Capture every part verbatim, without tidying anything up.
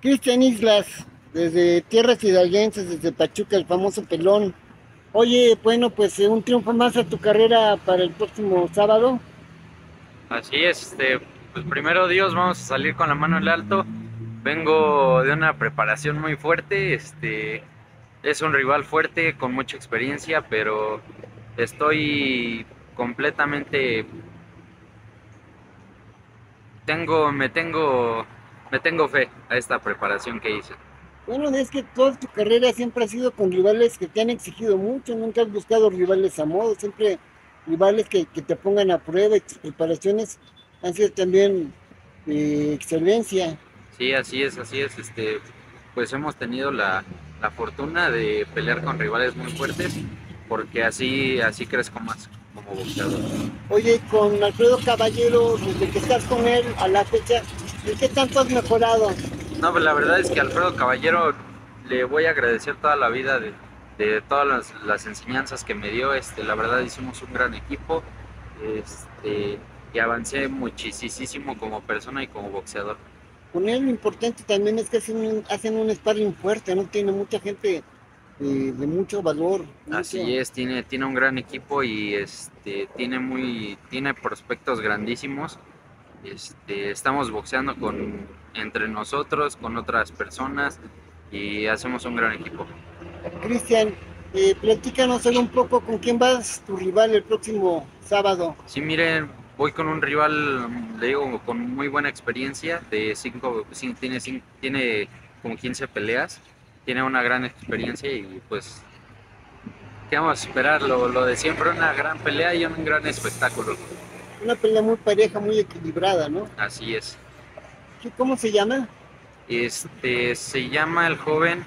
Cristian Islas, desde tierras hidalguenses, desde Pachuca, el famoso pelón. Oye, bueno, pues eh, un triunfo más a tu carrera para el próximo sábado. Así es, este, pues primero Dios, vamos a salir con la mano en el alto. Vengo de una preparación muy fuerte, este, es un rival fuerte con mucha experiencia, pero estoy completamente, tengo, me tengo, me tengo fe a esta preparación que hice. Bueno, es que toda tu carrera siempre ha sido con rivales que te han exigido mucho, nunca has buscado rivales a modo, siempre rivales que, que te pongan a prueba y tus preparaciones han sido también de excelencia. Sí, así es, así es, este, pues hemos tenido la, la fortuna de pelear con rivales muy fuertes, porque así, así crezco más como boxeador. Oye, con Alfredo Caballero, desde que estás con él a la fecha, ¿en qué tanto has mejorado? No, pues la verdad es que Alfredo Caballero le voy a agradecer toda la vida de, de todas las, las, enseñanzas que me dio. Este, la verdad hicimos un gran equipo, este, y avancé muchísimo como persona y como boxeador. Con él lo importante también es que hacen un, hacen un sparring fuerte, ¿no? Tiene mucha gente eh, de mucho valor, Así mucho. es, tiene, tiene un gran equipo y este, tiene, muy, tiene prospectos grandísimos. Este, estamos boxeando con, entre nosotros, con otras personas y hacemos un gran equipo. Cristian, eh, platícanos solo un poco con quién vas tu rival el próximo sábado. Sí, miren, voy con un rival, le digo, con muy buena experiencia, de cinco, sí, tiene, cinco, tiene como quince peleas, tiene una gran experiencia y pues, ¿qué vamos a esperar? Lo, lo de siempre, una gran pelea y un gran espectáculo. Una pelea muy pareja, muy equilibrada, ¿no? Así es. ¿Qué- ¿Cómo se llama? Este, se llama el joven,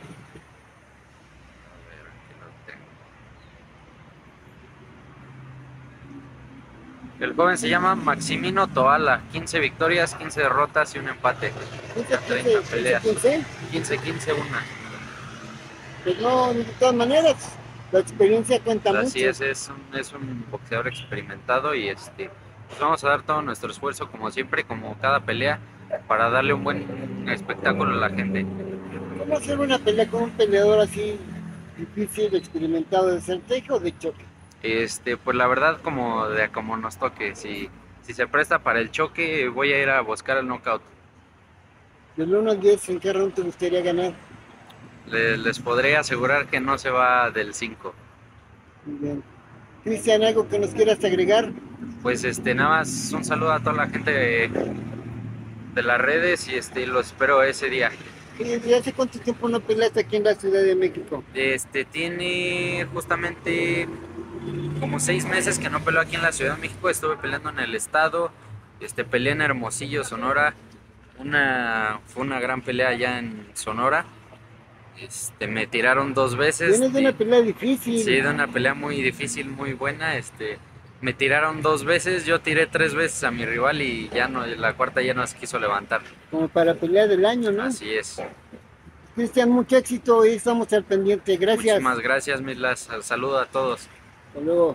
el joven se llama Maximino Toala, quince victorias, quince derrotas y un empate quince, en treinta quince, quince, peleas. quince. quince quince una. Pues no, de todas maneras, la experiencia cuenta Así mucho. es, es un, es un boxeador experimentado y este, pues vamos a dar todo nuestro esfuerzo como siempre, como cada pelea, para darle un buen espectáculo a la gente. ¿Cómo hacer una pelea con un peleador así difícil, experimentado de estrategia o de choque? Este, pues la verdad como de como nos toque, si, si se presta para el choque, voy a ir a buscar el knockout. Del uno al diez, ¿en qué round te gustaría ganar? Les, les podré asegurar que no se va del cinco. Muy bien. Cristian, ¿algo que nos quieras agregar? Pues este, nada más un saludo a toda la gente de, de las redes y este, los espero ese día. ¿Y desde hace cuánto tiempo no peleas aquí en la Ciudad de México? Este, tiene justamente como seis meses que no peleo aquí en la Ciudad de México. Estuve peleando en el estado, este, peleé en Hermosillo, Sonora. Una, fue una gran pelea allá en Sonora. Este, me tiraron dos veces. Vienes de una Y, pelea sí, difícil, de una pelea muy difícil, muy buena. Este, me tiraron dos veces, yo tiré tres veces a mi rival y ya no, la cuarta ya no se quiso levantar. como para pelear del año, ¿no? Así es. Cristian, mucho éxito y estamos al pendiente. Gracias. Muchísimas gracias, Mislas. Saludo a todos. Hasta luego.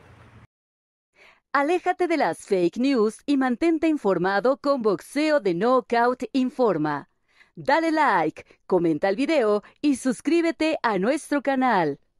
Aléjate de las fake news y mantente informado con Boxeo de Knockout Informa. Dale like, comenta el video y suscríbete a nuestro canal.